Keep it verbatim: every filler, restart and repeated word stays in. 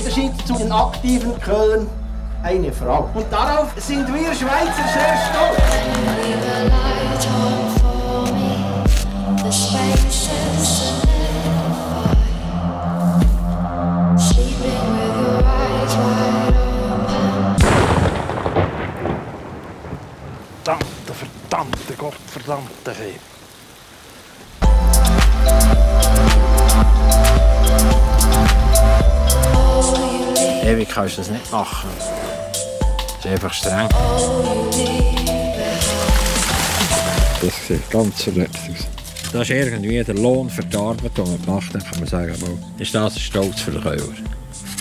Unterschied zu den aktiven Köllern eine Frau. Und darauf sind wir Schweizer sehr stolz. Verdammte, verdammte, Gottverdammte Herr. Ewig kannst du das nicht machen. Das ist einfach streng. Das sieht ganz verletzt aus. Das ist irgendwie der Lohn für die Arbeit, die wir gemacht haben, kann man sagen. Ist das ein Stolz für den Käufer?